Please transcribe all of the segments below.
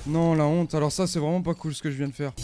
Non, la honte. Alors ça, c'est vraiment pas cool ce que je viens de faire.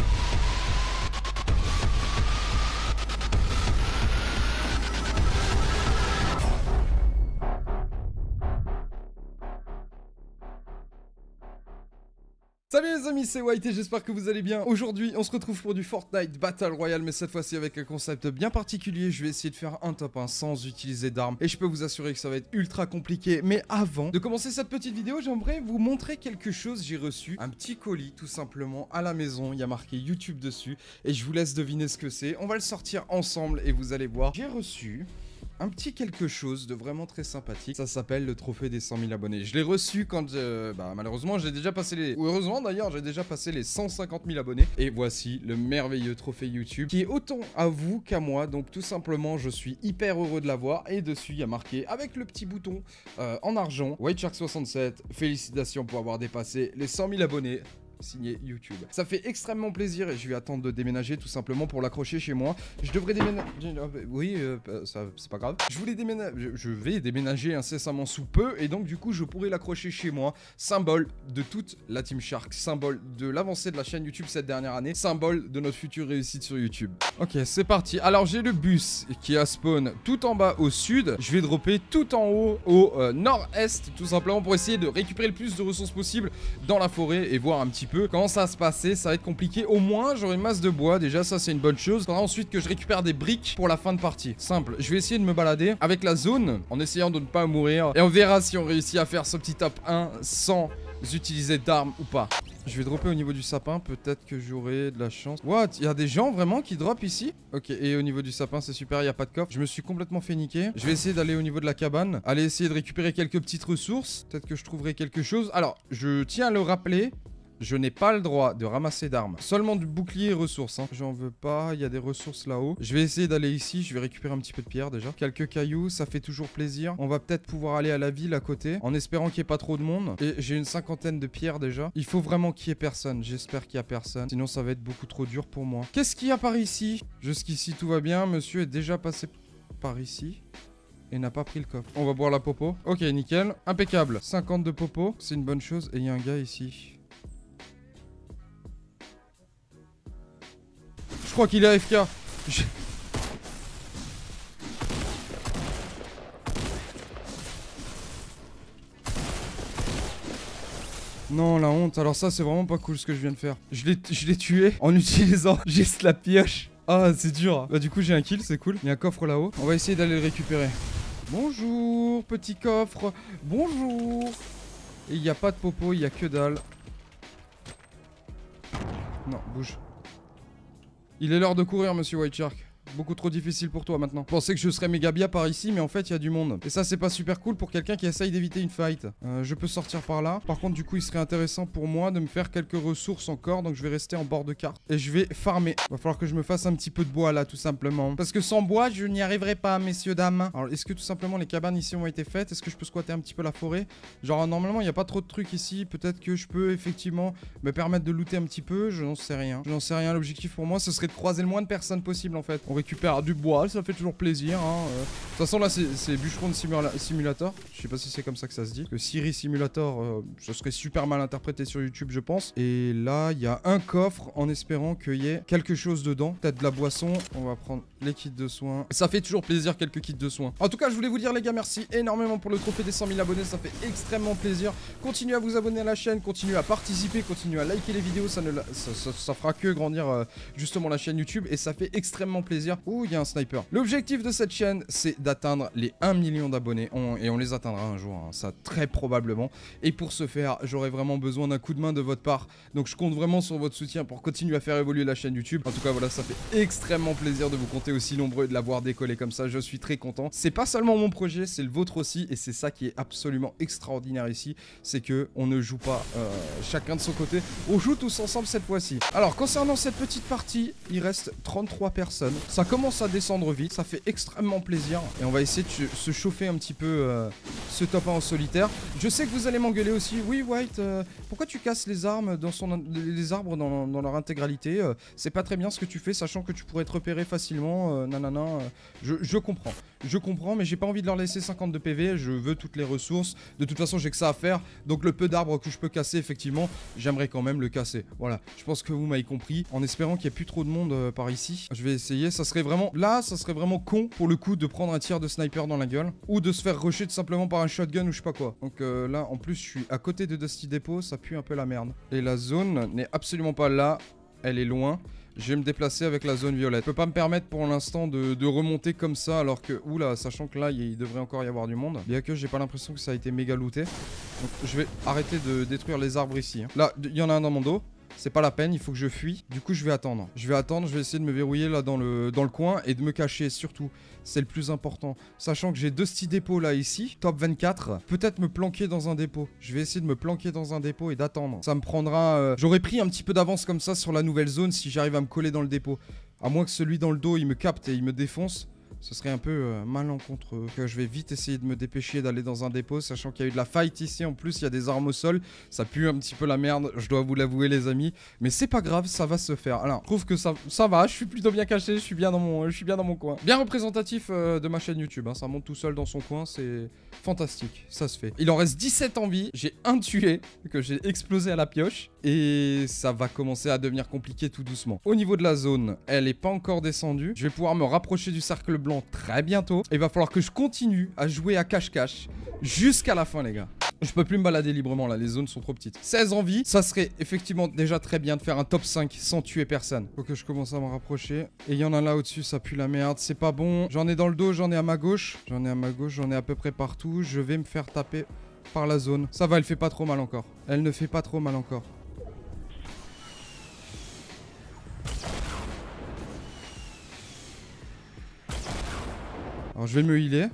Salut les amis, c'est White et j'espère que vous allez bien. Aujourd'hui, on se retrouve pour du Fortnite Battle Royale, mais cette fois-ci avec un concept bien particulier. Je vais essayer de faire un top 1 sans utiliser d'armes et je peux vous assurer que ça va être ultra compliqué. Mais avant de commencer cette petite vidéo, j'aimerais vous montrer quelque chose. J'ai reçu un petit colis tout simplement à la maison. Il y a marqué YouTube dessus et je vous laisse deviner ce que c'est. On va le sortir ensemble et vous allez voir. J'ai reçu un petit quelque chose de vraiment très sympathique. Ça s'appelle le trophée des 100 000 abonnés. Je l'ai reçu quand malheureusement j'ai déjà passé les... Ou heureusement d'ailleurs j'ai déjà passé les 150 000 abonnés. Et voici le merveilleux trophée YouTube qui est autant à vous qu'à moi. Donc tout simplement je suis hyper heureux de l'avoir. Et dessus il y a marqué avec le petit bouton en argent WhiteShark67. Félicitations pour avoir dépassé les 100 000 abonnés. Signé YouTube. Ça fait extrêmement plaisir et je vais attendre de déménager tout simplement pour l'accrocher chez moi. Je devrais déménager... Oui, ça c'est pas grave. Je vais déménager incessamment sous peu et donc du coup je pourrai l'accrocher chez moi. Symbole de toute la Team Shark. Symbole de l'avancée de la chaîne YouTube cette dernière année. Symbole de notre future réussite sur YouTube. Ok, c'est parti. Alors j'ai le bus qui a spawn tout en bas au sud. Je vais dropper tout en haut au nord-est tout simplement pour essayer de récupérer le plus de ressources possible dans la forêt et voir un petit peu comment ça va se passer. Ça va être compliqué. Au moins j'aurai une masse de bois. Déjà ça c'est une bonne chose. Il faudra ensuite que je récupère des briques pour la fin de partie. Simple. Je vais essayer de me balader avec la zone en essayant de ne pas mourir. Et on verra si on réussit à faire ce petit top 1 sans utiliser d'armes ou pas. Je vais dropper au niveau du sapin. Peut-être que j'aurai de la chance. What? Il y a des gens vraiment qui drop ici? Ok, et au niveau du sapin c'est super, il n'y a pas de coffre. Je me suis complètement fait niquer. Je vais essayer d'aller au niveau de la cabane. Aller essayer de récupérer quelques petites ressources. Peut-être que je trouverai quelque chose. Alors, je tiens à le rappeler. Je n'ai pas le droit de ramasser d'armes. Seulement du bouclier et ressources. Hein. J'en veux pas. Il y a des ressources là-haut. Je vais essayer d'aller ici. Je vais récupérer un petit peu de pierre déjà. Quelques cailloux. Ça fait toujours plaisir. On va peut-être pouvoir aller à la ville à côté. En espérant qu'il n'y ait pas trop de monde. Et j'ai une 50aine de pierres déjà. Il faut vraiment qu'il y ait personne. J'espère qu'il n'y a personne. Sinon ça va être beaucoup trop dur pour moi. Qu'est-ce qu'il y a par ici? Jusqu'ici tout va bien. Monsieur est déjà passé par ici. Et n'a pas pris le coffre. On va boire la popo. Ok, nickel. Impeccable. 50 de popo. C'est une bonne chose. Et il y a un gars ici. Je crois qu'il est AFK. Non, la honte. Alors ça, c'est vraiment pas cool ce que je viens de faire. Je l'ai tué en utilisant juste la pioche. Ah, c'est dur. Bah du coup, j'ai un kill, c'est cool. Il y a un coffre là-haut. On va essayer d'aller le récupérer. Bonjour, petit coffre. Bonjour. Et il n'y a pas de popo, il n'y a que dalle. Non, bouge. Il est l'heure de courir, monsieur White Shark. Beaucoup trop difficile pour toi maintenant. Je pensais que je serais méga bien par ici, mais en fait il y a du monde. Et ça c'est pas super cool pour quelqu'un qui essaye d'éviter une fight. Je peux sortir par là. Par contre du coup il serait intéressant pour moi de me faire quelques ressources encore. Donc je vais rester en bord de carte. Et je vais farmer. Va falloir que je me fasse un petit peu de bois là tout simplement. Parce que sans bois je n'y arriverai pas, messieurs dames. Alors est-ce que tout simplement les cabanes ici ont été faites? Est-ce que je peux squatter un petit peu la forêt? Genre normalement il n'y a pas trop de trucs ici. Peut-être que je peux effectivement me permettre de looter un petit peu. Je n'en sais rien. Je n'en sais rien. L'objectif pour moi ce serait de croiser le moins de personnes possible en fait. On récupère du bois, ça fait toujours plaisir. Hein. De toute façon là c'est bûcheron de simulator. Je sais pas si c'est comme ça que ça se dit. Le Siri Simulator, ça serait super mal interprété sur YouTube je pense. Et là il y a un coffre en espérant qu'il y ait quelque chose dedans. Peut-être de la boisson. On va prendre les kits de soins. Ça fait toujours plaisir quelques kits de soins. En tout cas je voulais vous dire les gars, merci énormément pour le trophée des 100 000 abonnés. Ça fait extrêmement plaisir. Continuez à vous abonner à la chaîne, continuez à participer, continuez à liker les vidéos. Ça fera que grandir justement la chaîne YouTube. Et ça fait extrêmement plaisir. Ouh, il y a un sniper. L'objectif de cette chaîne, c'est d'atteindre les 1 million d'abonnés. Et on les atteindra un jour, hein, ça très probablement. Et pour ce faire, j'aurai vraiment besoin d'un coup de main de votre part. Donc je compte vraiment sur votre soutien pour continuer à faire évoluer la chaîne YouTube. En tout cas, voilà, ça fait extrêmement plaisir de vous compter aussi nombreux et de l'avoir décollé comme ça. Je suis très content. C'est pas seulement mon projet, c'est le vôtre aussi. Et c'est ça qui est absolument extraordinaire ici. C'est que on ne joue pas chacun de son côté. On joue tous ensemble cette fois-ci. Alors, concernant cette petite partie, il reste 33 personnes. Ça commence à descendre vite, ça fait extrêmement plaisir. Et on va essayer de se chauffer un petit peu ce top 1 en solitaire. Je sais que vous allez m'engueuler aussi. Oui, White, pourquoi tu casses les armes les arbres dans leur intégralité? C'est pas très bien ce que tu fais, sachant que tu pourrais te repérer facilement. Nanana. Je comprends. je comprends, mais j'ai pas envie de leur laisser 52 PV, je veux toutes les ressources. De toute façon, j'ai que ça à faire, donc le peu d'arbres que je peux casser, effectivement, j'aimerais quand même le casser. Voilà, je pense que vous m'avez compris, en espérant qu'il n'y ait plus trop de monde par ici. Je vais essayer, ça serait vraiment, là, ça serait vraiment con, pour le coup, de prendre un tir de sniper dans la gueule, ou de se faire rusher tout simplement par un shotgun ou je sais pas quoi. Donc là, en plus, je suis à côté de Dusty Depot, ça pue un peu la merde. Et la zone n'est absolument pas là, elle est loin. Je vais me déplacer avec la zone violette. Je peux pas me permettre pour l'instant de remonter comme ça alors que... Oula, sachant que là, il devrait encore y avoir du monde. Bien que j'ai pas l'impression que ça a été méga looté. Donc je vais arrêter de détruire les arbres ici. Hein. Là, il y en a un dans mon dos. C'est pas la peine, il faut que je fuis. Du coup, je vais attendre. Je vais essayer de me verrouiller là dans le coin et de me cacher surtout. C'est le plus important. Sachant que j'ai 2 petits dépôts là ici, top 24. Peut-être me planquer dans un dépôt. Je vais essayer de me planquer dans un dépôt et d'attendre. Ça me prendra... J'aurais pris un petit peu d'avance comme ça sur la nouvelle zone si j'arrive à me coller dans le dépôt. À moins que celui dans le dos, il me capte et il me défonce. Ce serait un peu malencontreux. Je vais vite essayer de me dépêcher d'aller dans un dépôt, sachant qu'il y a eu de la fight ici. En plus, il y a des armes au sol. Ça pue un petit peu la merde, je dois vous l'avouer, les amis. Mais c'est pas grave, ça va se faire. Alors, je trouve que ça va. Je suis plutôt bien caché. Je suis bien dans mon coin. Bien représentatif de ma chaîne YouTube. Hein. Ça monte tout seul dans son coin. C'est fantastique. Ça se fait. Il en reste 17 en vie. J'ai un tué que j'ai explosé à la pioche. Et ça va commencer à devenir compliqué tout doucement. Au niveau de la zone, elle n'est pas encore descendue. Je vais pouvoir me rapprocher du cercle blanc très bientôt. Il va falloir que je continue à jouer à cache-cache jusqu'à la fin, les gars. Je peux plus me balader librement là, les zones sont trop petites. 16 en vie, ça serait effectivement déjà très bien de faire un top 5 sans tuer personne. Faut que je commence à me rapprocher. Et il y en a là au-dessus, ça pue la merde, c'est pas bon. J'en ai dans le dos, j'en ai à ma gauche. J'en ai à peu près partout. Je vais me faire taper par la zone. Ça va, elle fait pas trop mal encore. Elle ne fait pas trop mal encore. Alors je vais me healer.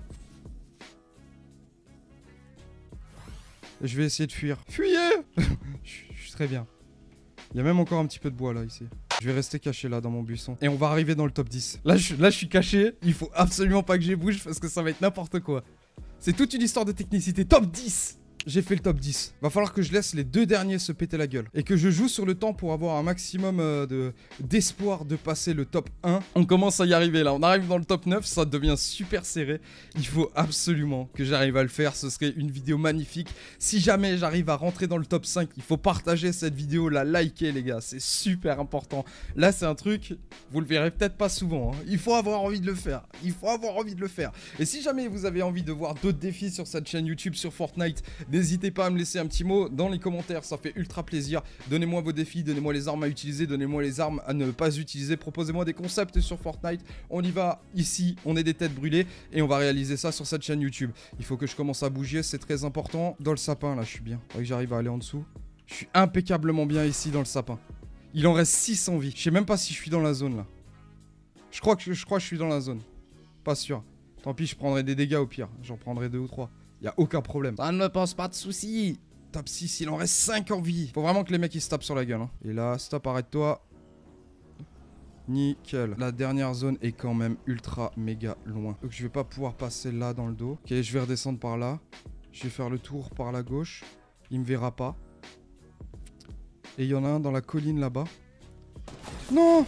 Et je vais essayer de fuir. Fuyez. Je suis très bien. Il y a même encore un petit peu de bois là ici. Je vais rester caché là dans mon buisson. Et on va arriver dans le top 10. Là je suis caché. Il faut absolument pas que je bouge parce que ça va être n'importe quoi. C'est toute une histoire de technicité. Top 10. J'ai fait le top 10. Va falloir que je laisse les 2 derniers se péter la gueule. Et que je joue sur le temps pour avoir un maximum d'espoir de passer le top 1. On commence à y arriver là. On arrive dans le top 9. Ça devient super serré. Il faut absolument que j'arrive à le faire. Ce serait une vidéo magnifique. Si jamais j'arrive à rentrer dans le top 5, il faut partager cette vidéo, la liker les gars. C'est super important. Là c'est un truc, vous le verrez peut-être pas souvent. Hein. Il faut avoir envie de le faire. Il faut avoir envie de le faire. Et si jamais vous avez envie de voir d'autres défis sur cette chaîne YouTube, sur Fortnite, n'hésitez pas à me laisser un petit mot dans les commentaires, ça fait ultra plaisir. Donnez-moi vos défis, donnez-moi les armes à utiliser, donnez-moi les armes à ne pas utiliser. Proposez-moi des concepts sur Fortnite. On y va ici, on est des têtes brûlées et on va réaliser ça sur cette chaîne YouTube. Il faut que je commence à bouger, c'est très important. Dans le sapin, là, je suis bien. Faudrait que j'arrive à aller en dessous. Je suis impeccablement bien ici dans le sapin. Il en reste 6 en vie. Je sais même pas si je suis dans la zone là. Je crois que je suis dans la zone. Pas sûr. Tant pis, je prendrai des dégâts au pire. J'en prendrai 2 ou 3. Y a aucun problème. Ça ne me pose pas de soucis. Top 6, il en reste 5 en vie. Faut vraiment que les mecs ils se tapent sur la gueule. Hein. Et là, stop, arrête-toi. Nickel. La dernière zone est quand même ultra méga loin. Donc je vais pas pouvoir passer là dans le dos. Ok, je vais redescendre par là. Je vais faire le tour par la gauche. Il me verra pas. Et il y en a un dans la colline là-bas. Non!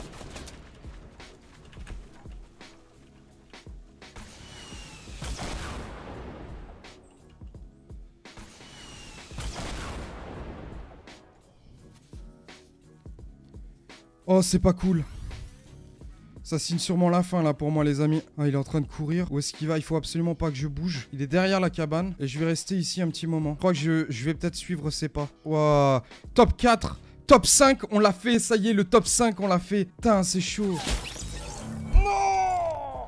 Oh, c'est pas cool. Ça signe sûrement la fin là pour moi les amis. Ah, il est en train de courir. Où est-ce qu'il va? Il faut absolument pas que je bouge. Il est derrière la cabane. Et je vais rester ici un petit moment. Je crois que je vais peut-être suivre ses pas. Waouh. Top 4. Top 5. On l'a fait. Ça y est, le top 5 on l'a fait. Putain, c'est chaud. Non.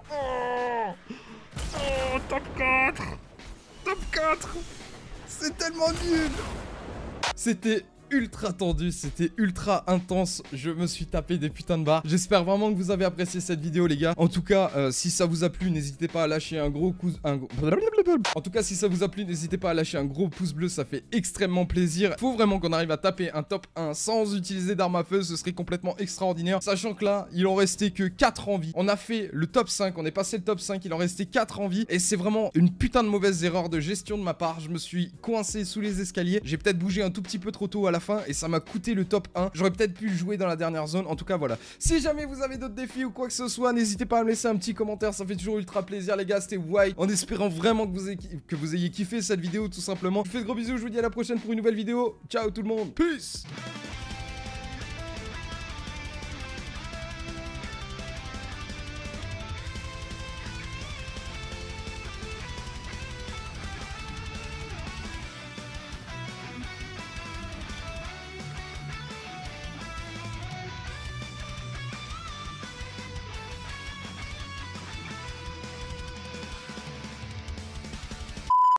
Oh, top 4. Top 4. C'est tellement nul. C'était ultra tendu, c'était ultra intense. Je me suis tapé des putains de barres. J'espère vraiment que vous avez apprécié cette vidéo les gars. En tout cas, si ça vous a plu, n'hésitez pas à lâcher un gros pouce... En tout cas, si ça vous a plu, n'hésitez pas à lâcher un gros pouce bleu, ça fait extrêmement plaisir. Faut vraiment qu'on arrive à taper un top 1 sans utiliser d'armes à feu, ce serait complètement extraordinaire. Sachant que là, il en restait que 4 en vie. On a fait le top 5, on est passé le top 5, il en restait 4 en vie. Et c'est vraiment une putain de mauvaise erreur de gestion de ma part. Je me suis coincé sous les escaliers. J'ai peut-être bougé un tout petit peu trop tôt à la la fin et ça m'a coûté le top 1. J'aurais peut-être pu jouer dans la dernière zone. En tout cas, voilà. Si jamais vous avez d'autres défis ou quoi que ce soit, n'hésitez pas à me laisser un petit commentaire. Ça fait toujours ultra plaisir, les gars. C'était White. En espérant vraiment que vous ayez kiffé cette vidéo, tout simplement. Je vous fais de gros bisous. Je vous dis à la prochaine pour une nouvelle vidéo. Ciao tout le monde. Peace.